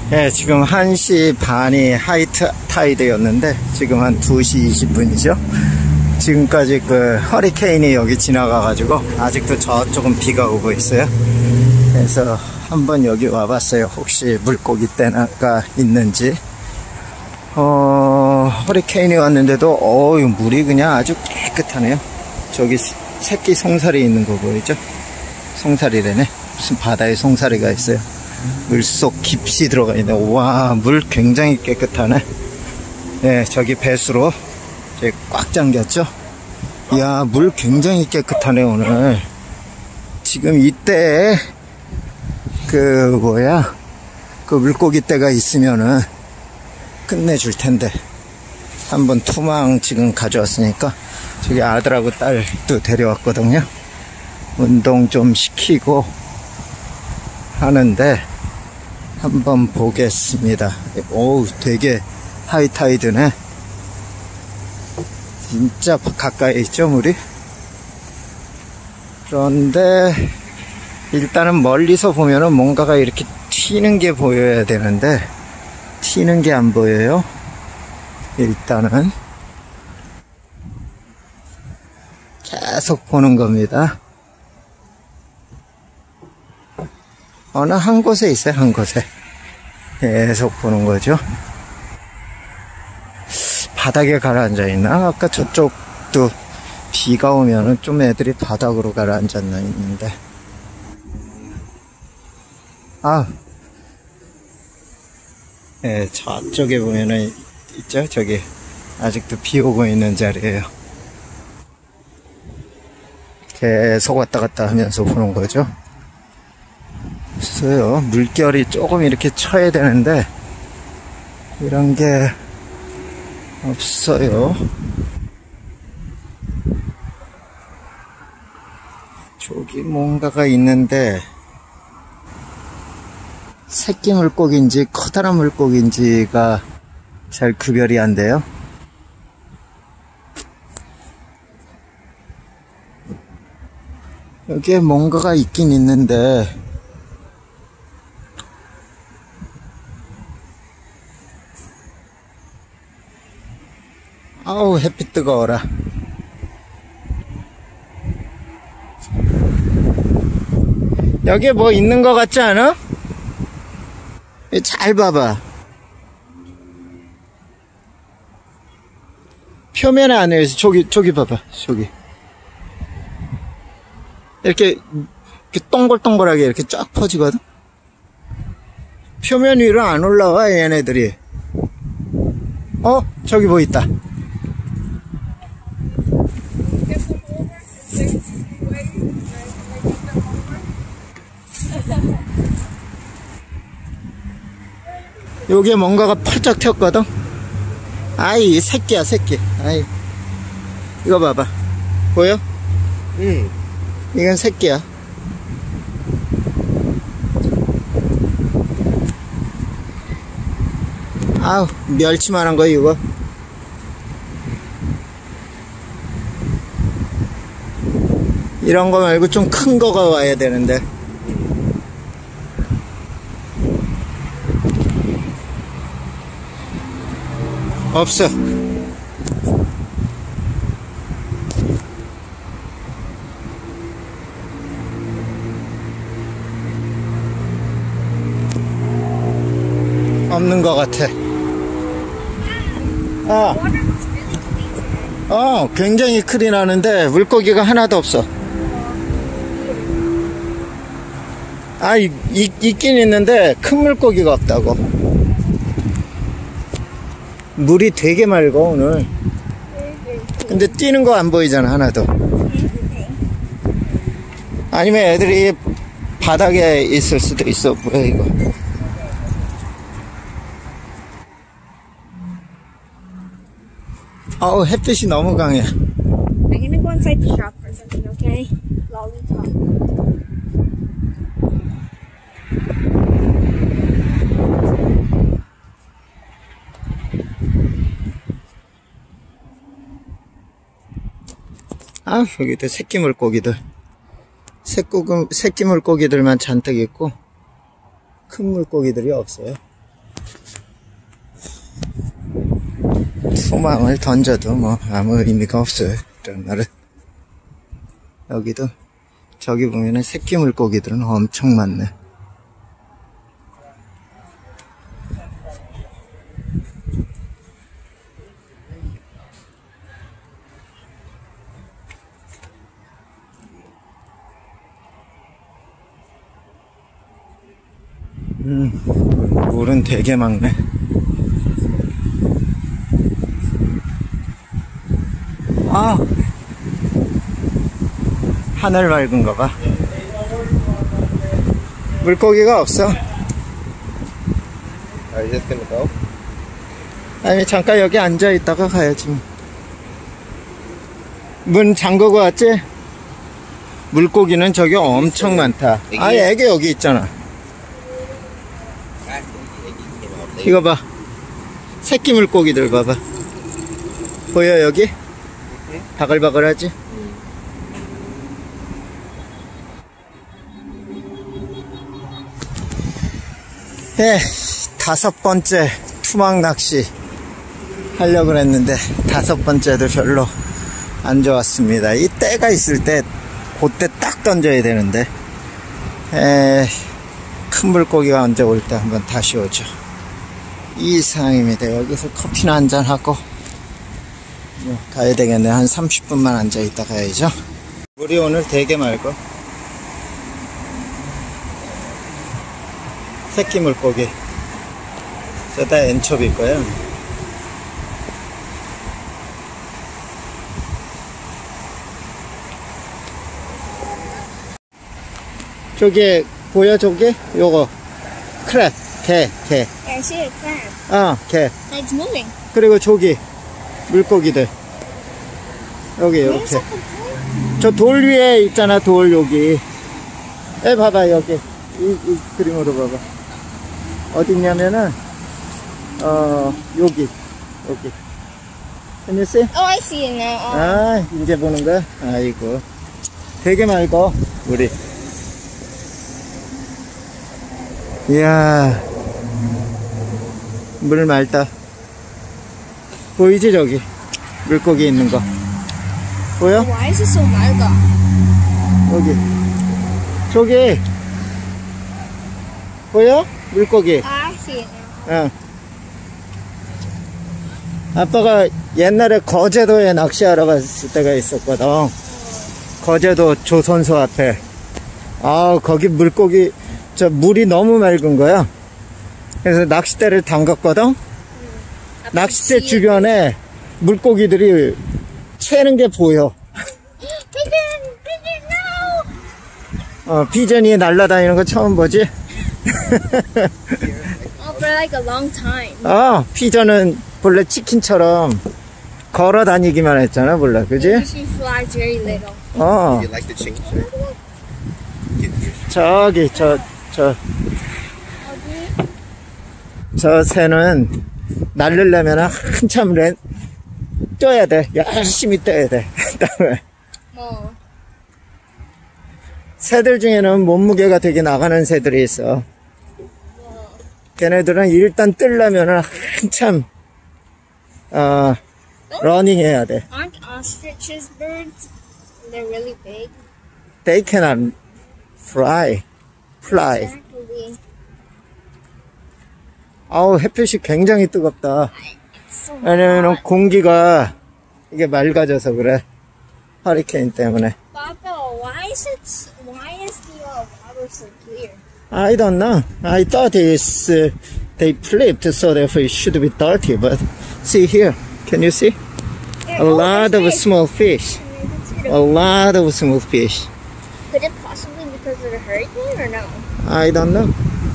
예, 지금 1시 반이 하이 타이드였는데 지금 한 2시 20분이죠. 지금까지 그 허리케인이 여기 지나가가지고 아직도 저쪽은 비가 오고 있어요. 그래서 한번 여기 와봤어요. 혹시 물고기 떼가 있는지. 허리케인이 왔는데도 물이 그냥 아주 깨끗하네요. 저기 새끼 송사리 있는 거 보이죠? 송사리래네. 무슨 바다에 송사리가 있어요. 물속 깊이 들어가 있네. 와, 물 굉장히 깨끗하네. 네, 저기 배수로 이제 꽉 잠겼죠. 이야, 물 굉장히 깨끗하네 오늘. 지금 이때 그 물고기 떼가 있으면은 끝내줄 텐데. 한번 투망 지금 가져왔으니까 저기 아들하고 딸도 데려왔거든요. 운동 좀 시키고 하는데 한번 보겠습니다. 오우, 되게 하이타이드네. 진짜 가까이 있죠, 물이? 그런데 일단은 멀리서 보면은 뭔가가 이렇게 튀는 게 보여야 되는데 튀는 게 안 보여요. 일단은 계속 보는 겁니다. 어느 한 곳에 있어요, 한 곳에. 계속 보는 거죠. 바닥에 가라앉아 있나? 아까 저쪽도 비가 오면은 좀 애들이 바닥으로 가라앉았나 있는데. 예, 저쪽에 보면은 있죠? 저기 아직도 비 오고 있는 자리에요. 계속 왔다 갔다 하면서 보는 거죠. 없어요. 물결이 조금 이렇게 쳐야 되는데 이런 게 없어요. 저기 뭔가가 있는데 새끼 물고기인지 커다란 물고기인지가 잘 구별이 안 돼요. 여기에 뭔가가 있긴 있는데 아우, 햇빛 뜨거워라. 여기에 뭐 있는 것 같지 않아? 잘 봐봐. 표면 안에서 저기 봐봐. 저기 이렇게 동글동글하게 이렇게 쫙 퍼지거든. 표면 위로 안 올라와 얘네들이. 저기 뭐 있다. 여기에 뭔가가 펄쩍 튀었거든. 아이, 새끼야, 새끼. 아이, 이거 봐봐. 보여? 이건 새끼야. 아우, 멸치만한 거 이거. 이런 거 말고 좀 큰 거가 와야 되는데. 없어. 없는 것 같아. 굉장히 크리 나는데 물고기가 하나도 없어. 있긴 있는데 큰 물고기가 없다고. 물이 되게 맑아 오늘. 근데 뛰는 거 안 보이잖아, 하나도. 아니면 애들이 바닥에 있을 수도 있어. 뭐야 이거. 햇빛이 너무 강해. I'm gonna go inside the shop for something, okay? Lollipop. 여기도 새끼 물고기들. 새끼 물고기들만 잔뜩 있고 큰 물고기들이 없어요. 소망을 던져도 뭐 아무 의미가 없어요. 이런 날은. 여기도 저기 보면은 새끼 물고기들은 엄청 많네. 물은 되게 많네. 아, 하늘 맑은가 봐. 물고기가 없어. Are you just gonna go? 아니, 잠깐 여기 앉아 있다가 가야지. 문 잠그고 왔지? 물고기는 저기 엄청 많다. 아, 애기 여기 있잖아. 이거 봐. 새끼 물고기들 봐봐. 보여, 여기? 바글바글하지? 예, 5번째 투망 낚시 하려고 그랬는데 5번째도 별로 안 좋았습니다. 이 때가 있을 때 그때 딱 던져야 되는데 큰 물고기가 언제 올 때 한번 다시 오죠. 이 상황입니다. 여기서 커피나 한잔 하고 가야 되겠네. 한 30분만 앉아 있다 가야죠. 물이 오늘 되게 맑어. 새끼 물고기. 저 다 엔초비일 거야. 저기 보여 저기? 요거 크랩 개. I see a crab. 개. It's moving. 그리고 저기 물고기들 여기 이렇게 저 돌 위에 있잖아. 돌 여기 봐봐. 여기 이 그림으로 봐봐. 어딨냐면은 여기 Can you see? Oh, I see it now. 아, 이제 보는 거야? 아이고 되게 맑어 물이. 이야, 물 맑다. 보이지 저기 물고기 있는 거 보여? Why is it so 맑아? 여기 저기 보여? 물고기. I see it now. 응. 아빠가 옛날에 거제도에 낚시하러 갔을 때가 있었거든. 거제도 조선소 앞에. 아, 거기 물고기 저 물이 너무 맑은 거야. 그래서 낚싯대를 담갔거든. 낚싯대 주변에 물고기들이 채는 게 보여. Pigeon, no! 피전이 날아다니는 거 처음 보지? Oh, for like a long time. 피전은 원래 치킨처럼 걸어 다니기만 했잖아, 원래, 그지? She flies very little. You like the change? 저기, 저 새는 날르려면 한참 떠야 돼. 열심히 떠야 돼. 그다음에 Oh. 새들 중에는 몸무게가 되게 나가는 새들이 있어. 걔네들은 일단 뜨려면 한참 러닝 해야 돼. Aren't ostriches birds? They're really big. They cannot fly. Exactly. 아우, 햇볕이 굉장히 뜨겁다. So 왜냐면 공기가 이게 맑아져서 그래. 허리케인 때문에. Papa, why is the water so clear? I don't know. I thought they flipped so that it should be dirty, but see here. Can you see? A lot of small fish. A lot of small fish. Could it possibly be because of the hurricane or no? I don't know.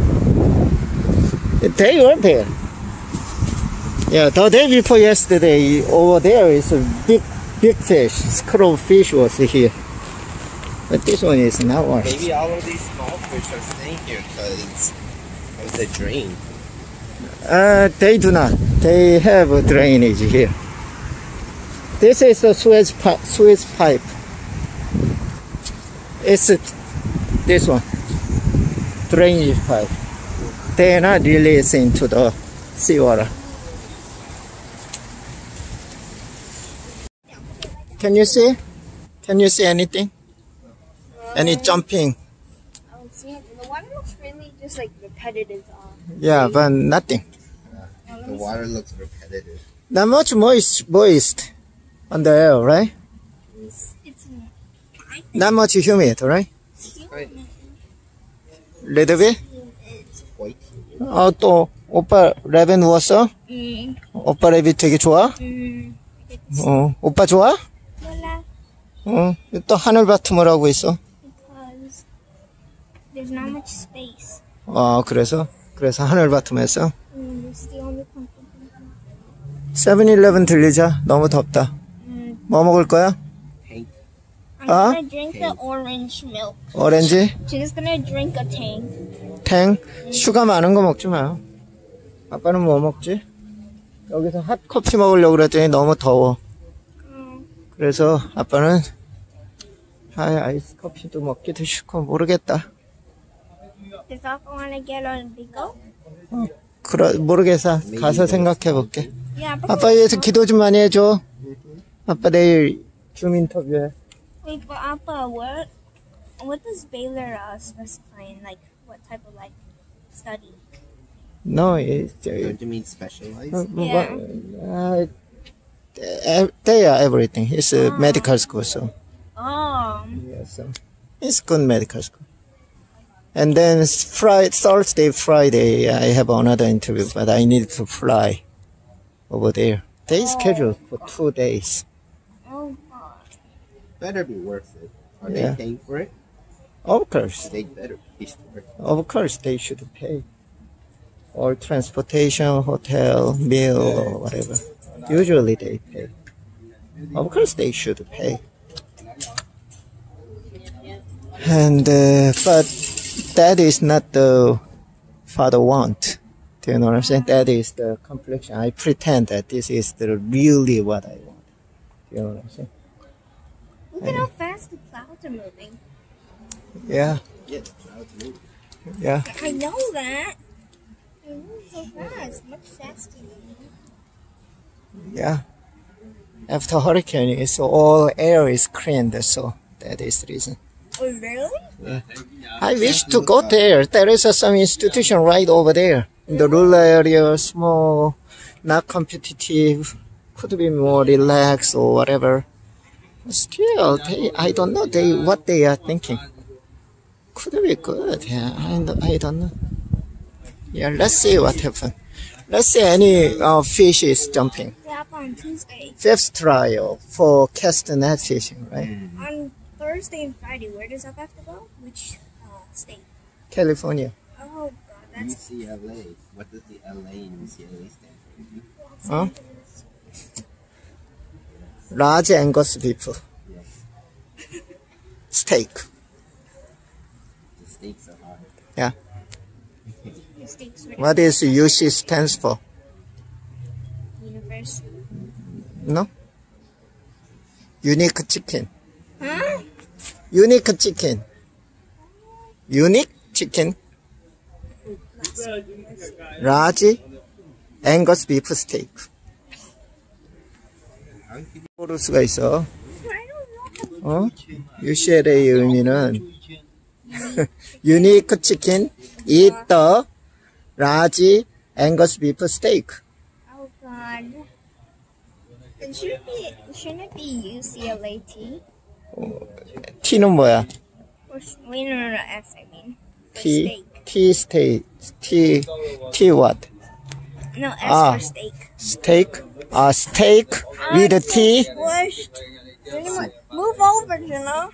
They were there. Yeah, the day before yesterday, over there is a big fish. Scroll fish was here. But this one is not washed. Maybe all of these small fish are staying here because of the drain. They do not. They have a drainage here. This is the Suez pipe. It's this one. Drainage pipe. They are not released into the seawater. Can you see? Can you see anything? Any jumping? I don't see it. The water looks really just like repetitive. Yeah, but nothing. The water looks repetitive. Not much moist on the air, right? It's Not much humid, right? Right. Little bit? it's White. 또 오빠 랩에 누웠어? 오빠 랩이 되게 좋아? 오빠 좋아? 몰라. 또 하늘바툼을 하고 있어. Because there's not much space. 그래서 하늘바툼했어. It's the only comfortable. 7-Eleven 들리자. 너무 덥다. 뭐 먹을 거야? Pink. I'm gonna drink the orange milk. 오렌지? She's gonna drink a tang. 탱? 슈가 많은 거 먹지 마. 아빠는 뭐 먹지? 여기서 핫커피 먹으려고 그랬더니 너무 더워. 그래서 아빠는 아이스 커피도 먹기도 싫고 모르겠다. Does Papa wanna get on Bigo? 모르겠어. 가서 생각해 볼게. Yeah, but 아빠 위해서 기도 좀 많이 해줘. 아빠 내일 줌 인터뷰해. wait, but Papa, what does Baylor specify in like what type of like study? No, it's Don't you mean specialized? they are everything. It's a medical school, so Oh, yeah, so it's good medical school. And then Thursday, Friday, I have another interview, but I need to fly over there. They scheduled for 2 days. oh God. Better be worth it. Are Yeah. they paying for it? Of course, They better be for it. of course, they should pay. Or transportation, hotel, meal, or whatever. Usually they pay. Of course, they should pay. And but that is not the father want. Do you know what I'm saying? That is the complexion. I pretend that this is really what I want. Do you know what I'm saying? Look at how fast the clouds are moving. Yeah, Yeah, clouds move. yeah. I know that. They move so fast, much faster than me. Yeah. After hurricane, it's all air is cleaned, so that is the reason. Oh, really? I wish to go there. There is some institution right over there in the rural area, small, not competitive, could be more relaxed or whatever. Still, I don't know what they are thinking. Could be good. Yeah, I don't know. Yeah, let's see what happens. Let's see any fish is jumping. Yeah, up on Tuesday. Fifth trial for cast net fishing, right? On Thursday and Friday, where does Up have to go? Which state? California. Oh, God, that's UCLA. What does the LA in UCLA stand for? Huh? Large Angus beef Yes. steak. The stakes are high. Yeah. the states for What is UC stands for? university. No? Unique chicken. Huh? Unique chicken. Unique chicken. Large Angus beef steak. 모를 수가 있어. I don't know. UCLA의 의미는 Unique chicken, eat the large Angus beef steak. Oh, God. It shouldn't it be UCLA T? T는 뭐야? Wait, no, S, I mean. For T, steak. T what? No, S Ah. for steak. Steak? Steak with a T? Squished. Move over, you know?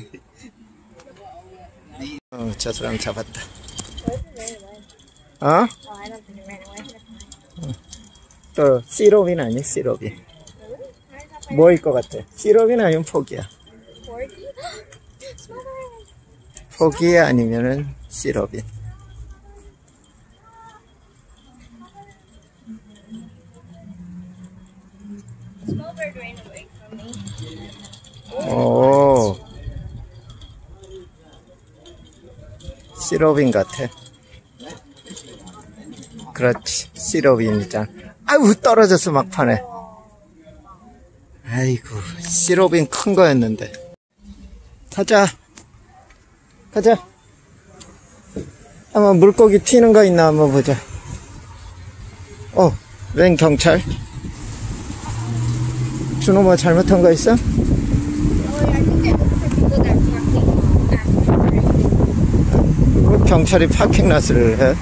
저 사람 잡았다. Where did it run away? 어? Oh, I don't think it ran away. 또 시럽인 아니 시럽이. Really? Where did that find 뭐일 것 같아? 시럽인 아니면 포기야. Porgy? Snowbird! 포기 아니면은 시럽인. Snowbird ran away from me. 오. 시럽인 같아. 그렇지. 시럽인이잖아. 아유, 떨어졌어, 막판에. 아이고, 시럽인 큰 거였는데. 가자. 가자. 한번 물고기 튀는 거 있나 한번 보자. 웬 경찰? 준호 뭐 잘못한 거 있어? Oh, I think they're looking for people that are parking after. 경찰이 파킹라스를 해.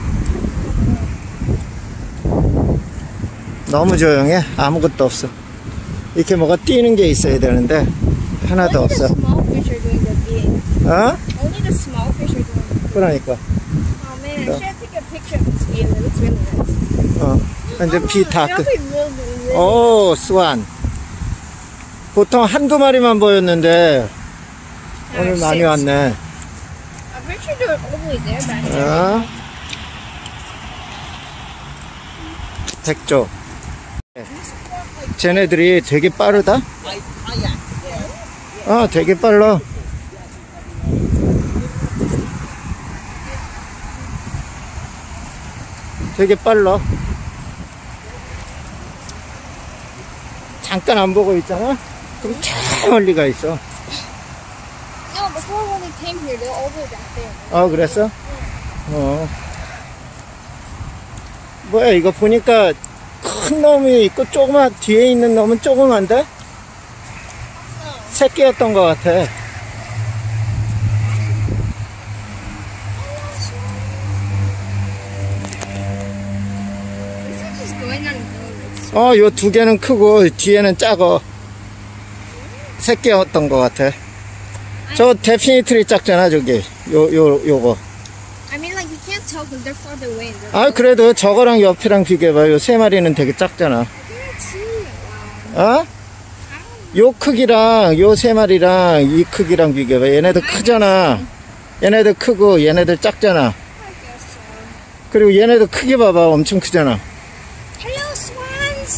너무 조용해. 아무것도 없어. 이렇게 뭐가 뛰는 게 있어야 되는데 하나도 Only the 없어. small fish are doing the big. 어? Only the small fish are doing the big. 그러니까. Oh man, I should have taken a picture of this view. It looks really nice. 근데 비 다 끝. That'll be really. 오, 스완. 보통 한두 마리만 보였는데 오늘 많이 왔네. I'm pretty sure they're all the way there back there. 어? 백조. 쟤네들이 되게 빠르다? 되게 빨라. 되게 빨라. 잠깐 안 보고 있잖아? 그럼 저 멀리 가 있어. No, before when they came here, they're all the way back there. 그랬어? 뭐야, 이거 보니까 큰 놈이 있고 조그만, 뒤에 있는 놈은 조그만데? 새끼였던 것 같아. This is just going on its own. 요 두 개는 크고 뒤에는 작어. 새끼였던 것 같아. 저 데피니트리 작잖아, 저기. 요거. I mean, like, you can't tell because they're farther away. And they're 그래도 저거랑 옆이랑 비교해봐. 요 세 마리는 되게 작잖아. 요 크기랑 요 세 마리랑 이 크기랑 비교해봐. 얘네들 크잖아. 얘네들 크고 얘네들 작잖아. 그리고 얘네들 크게 봐봐. 엄청 크잖아. Hello, swans.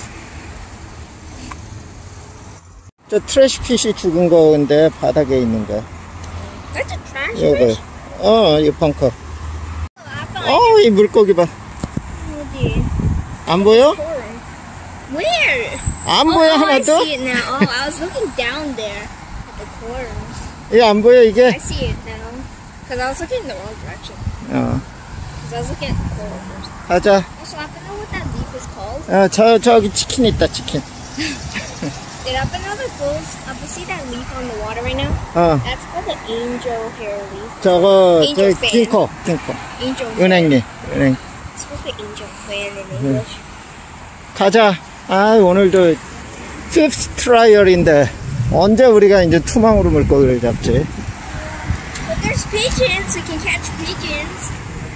저 트래시핏이 죽은 거인데 바닥에 있는 거. That's a trash fish. 요거. 이 벙커. Apple. 이 물고기 봐. 어디? 안 보여? Where? 안 보여, I 하나도? see it now. Oh, I was looking down there at the corners. 얘 안 보여, 이게? I see it now. Because I was looking in the wrong direction. Because I was looking at the coral first. 가자. Also, I don't know what that leaf is called. 저기 치킨 있다, 치킨. Did I know that goes up? You see that leaf on the water right now? That's called the angel hair leaf. 저거, Angel 저 fan. 긴코. Angel fan. 은행잎, 은행. It's supposed to be angel fan in English. 가자. 오늘도 5th 트라이얼인데 언제 우리가 이제 투망으로 물고기를 잡지? But there's pigeons. We can catch pigeons.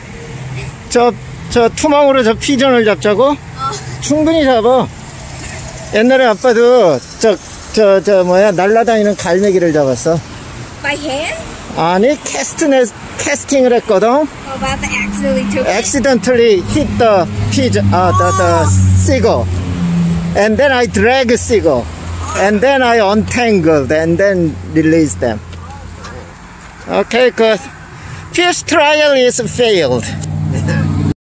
저 투망으로 저 피전을 잡자고? 충분히 잡아. 옛날에 아빠도 날라다니는 갈매기를 잡았어. By hand? 아니, 캐스팅을 했거든. Oh, about the accidentally took it. Accidentally hit the pigeon, the seagull. And then I drag seagull. And then I untangled and then released them. Okay, good. First trial is failed.